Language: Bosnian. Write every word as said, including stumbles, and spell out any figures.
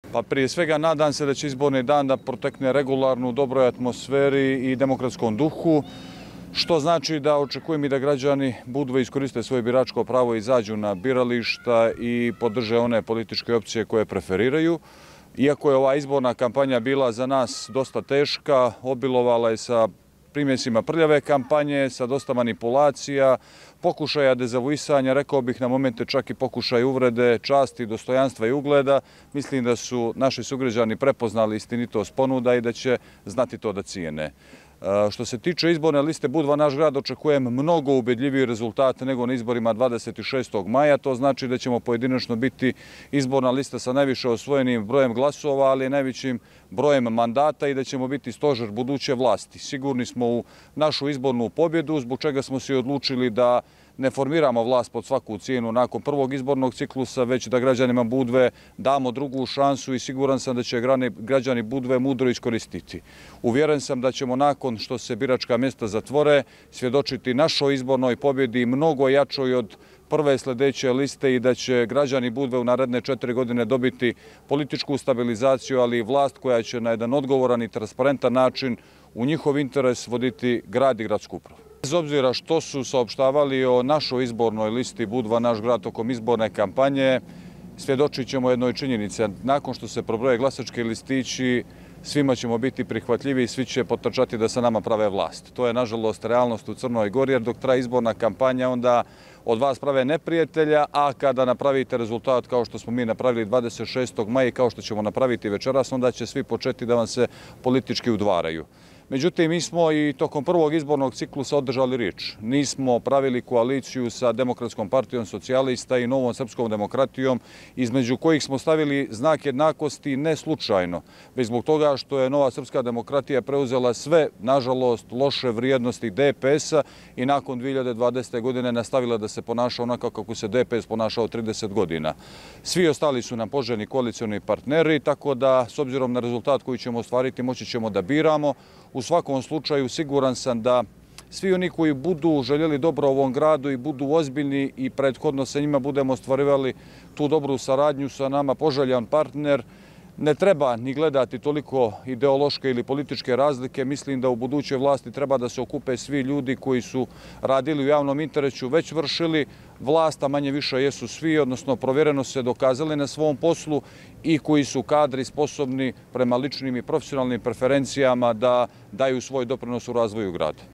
Pa prije svega nadam se da će izborni dan da protekne regularno u dobroj atmosferi i demokratskom duhu, što znači da očekujem i da građani Budve iskoriste svoje biračko pravo i izađu na birališta i podrže one političke opcije koje preferiraju. Iako je ova izborna kampanja bila za nas dosta teška, obilovala je sa primjesima prljave kampanje, sa dosta manipulacija, pokušaja dezavuisanja, rekao bih na momente čak i pokušaj uvrede, časti, dostojanstva i ugleda. Mislim da su naši sugrađani prepoznali istinitost ponuda i da će znati to da cijene. Što se tiče izborne liste Budva naš grad, očekujem mnogo ubedljiviji rezultate nego na izborima dvadeset šestog maja. To znači da ćemo pojedinačno biti izborna lista sa najviše osvojenim brojem glasova, ali i najvećim brojem mandata i da ćemo biti stožer buduće vlasti. Sigurni smo u našu izbornu pobjedu, zbog čega smo se odlučili da ne formiramo vlast pod svaku cijenu nakon prvog izbornog ciklusa, već da građanima Budve damo drugu šansu i siguran sam da će građani Budve mudro iskoristiti. Uvjeren sam da ćemo nakon što se biračka mjesta zatvore svjedočiti našoj izbornoj pobjedi mnogo jačoj od prve sljedeće liste i da će građani Budve u naredne četiri godine dobiti političku stabilizaciju, ali i vlast koja će na jedan odgovoran i transparentan način u njihov interes voditi grad i gradsku upravu. Bez obzira što su saopštavali o našoj izbornoj listi Budva naš grad tokom izborne kampanje, svjedočit ćemo jednoj činjenici. Nakon što se probroje glasački listići, svima ćemo biti prihvatljivi i svi će potrčati da sa nama prave vlast. To je, nažalost, realnost u Crnoj Gori, jer dok traje izborna kampanja, onda od vas prave neprijatelja, a kada napravite rezultat kao što smo mi napravili dvadeset šestog maja i kao što ćemo napraviti večeras, onda će svi početi da vam se politički udvaraju. Međutim, mi smo i tokom prvog izbornog ciklusa održali riječ. Nismo pravili koaliciju sa Demokratskom partijom socijalista i Novom srpskom demokratijom, između kojih smo stavili znak jednakosti ne slučajno, već zbog toga što je Nova srpska demokratija preuzela sve, nažalost, loše vrijednosti D P S-a i nakon dvije hiljade dvadesete. godine nastavila da se ponaša onako kako se D P S ponašao trideset godina. Svi ostali su nam poželjni koalicioni partneri, tako da, s obzirom na rezultat koji ćemo ostvariti, moći ćemo da biramo. U svakom slučaju siguran sam da svi oni koji budu željeli dobro ovom gradu i budu ozbiljni i prethodno sa njima budemo ostvarivali tu dobru saradnju sa nama poželjan partner, ne treba ni gledati toliko ideološke ili političke razlike. Mislim da u budućoj vlasti treba da se okupe svi ljudi koji su radili u javnom interesu, već vršili vlast, a manje više jesu svi, odnosno provjereno se dokazali na svom poslu i koji su kadri sposobni prema ličnim i profesionalnim preferencijama da daju svoj doprinos u razvoju grada.